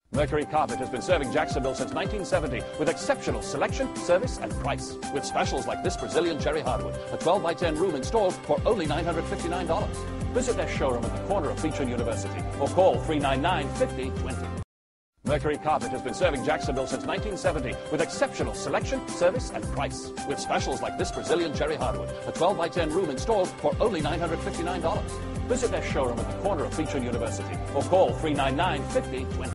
Mercury Carpet has been serving Jacksonville since 1970 with exceptional selection, service, and price. With specials like this Brazilian cherry hardwood, a 12x10 room installed for only $959. Visit their showroom at the corner of Beach and University or call 399-5020. Mercury Carpet has been serving Jacksonville since 1970 with exceptional selection, service, and price. With specials like this Brazilian cherry hardwood, a 12x10 room installed for only $959. Visit their showroom at the corner of Beach and University or call 399-5020.